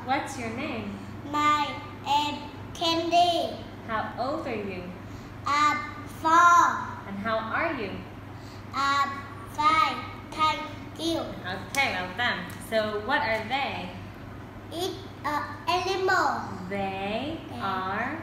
What's your name? My name Candy. How old are you? I'm 4. And how are you? I'm 5. Thank you. Okay, well done. So what are they? It's an animal. They are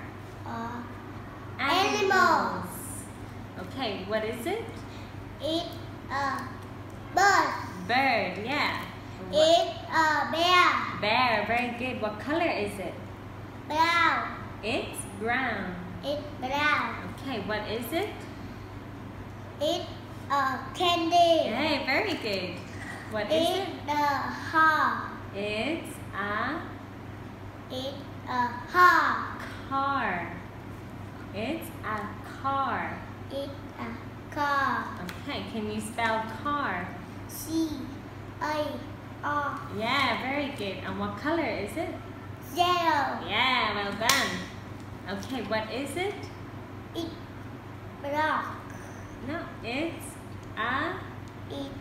Animals. Okay, what is it? It's a bird. Bird, yeah. It's a bear. Bear, very good. What color is it? Brown. It's brown. It's brown. Okay, what is it? It's a candy. Hey, very good. What is It's it? the heart. It's It's a heart. car. It's a car. It's a car. Okay, can you spell car? C-A-R. Yeah, very good. And what color is it? Yellow. Yeah, well done. Okay, what is it? It's black. No, it's It's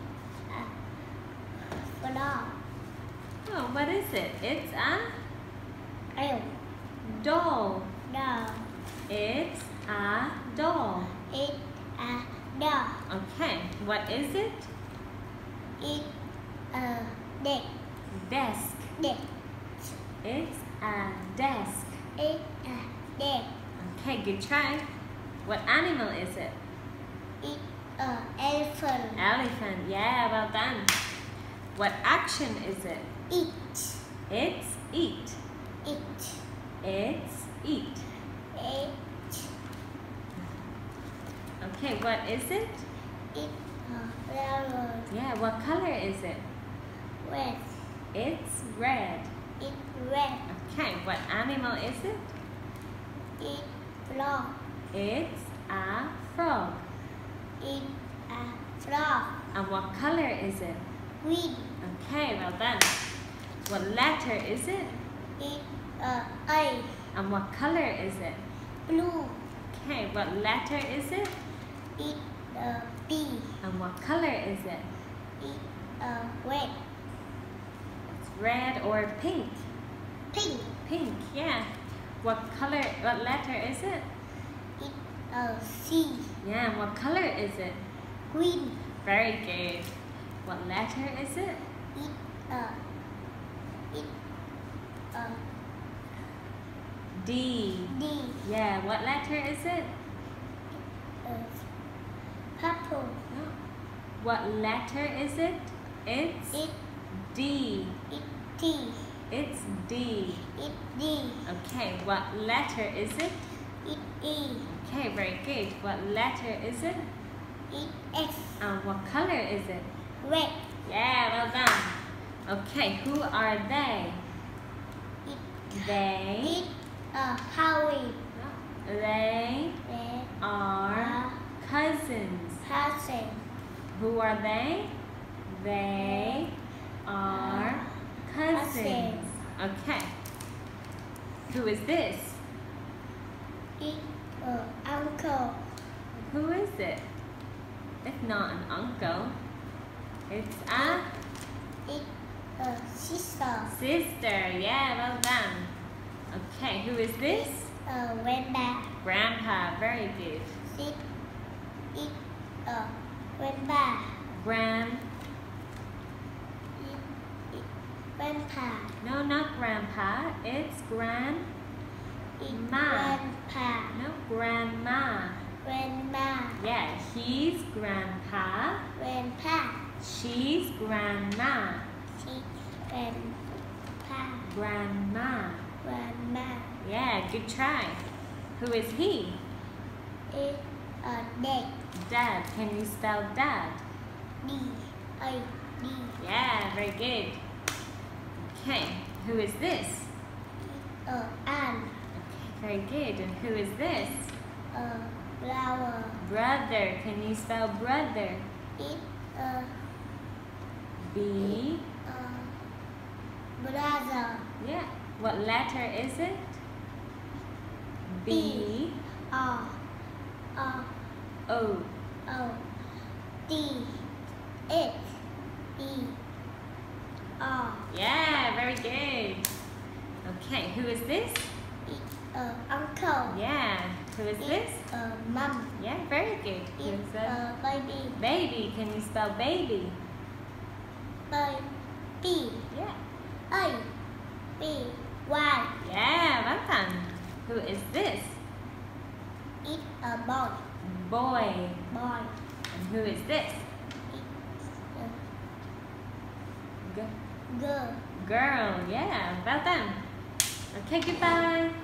a black. oh, what is it? It's a Ew. doll. No. It's a doll. It's a dog. Okay, what is it? It's a desk. Desk. Desk. It's a desk. It's a desk. Okay, good try. What animal is it? It's a elephant. Elephant. Yeah, well done. What action is it? Eat. It's eat. Eat. It's eat. Eat. Okay, what is it? It's a flower. Yeah, what color is it? Red. It's red. It's red. Okay, what animal is it? It's frog. It's a frog. It's a frog. And what color is it? Green. Okay, well done. What letter is it? It's a A. And what color is it? Blue. Okay, what letter is it? It's a B. And what color is it? It's a red. It's red or pink? Pink. Pink, yeah. What color, what letter is it? It's a C. Yeah, and what color is it? Green. Very good. What letter is it? It's a D. D. Yeah, what letter is it? Purple. No. What letter is it? It's It's D. T. It's D. It's D. Okay, what letter is it? It's E. Okay, very good. What letter is it? It's X. And what color is it? Red. Yeah, well done. Okay, who are they? They. It's a Howie. They They are cousins. cousin. Who are they? They are cousins. Okay. Who is this? It's a uncle. Who is it? It's not an uncle. It's It's a sister. sister. Yeah, well done. Okay, who is this? A grandpa. Grandpa. Very good. It's a grandpa. Grand. It's grandpa. No, not grandpa. It's grandma. It's Ma. grandpa. No, grandma. Grandma. Yeah, he's grandpa. Grandpa. She's grandma. She's grandpa. Grandma. Grandma. Yeah, good try. Who is he? It's a dad. Dad. Can you spell dad? D-A-D. Yeah, very good. Okay, who is this? A aunt. Okay, very good. And who is this? A flower. Brother. Can you spell brother? It's a B. brother. Yeah. What letter is it? B. R. O. O. D. H. E. R. Yeah, very good. Okay, who is this? It's uncle. Yeah. Who is this? Mom. Yeah, very good. It's Who's that? baby. Baby. Can you spell baby? Baby. Yeah. A B Y. Yeah, well done. Who is this? It's a boy. Boy. Boy. And who is this? It's G- girl. Girl. Yeah, well done. Okay, goodbye.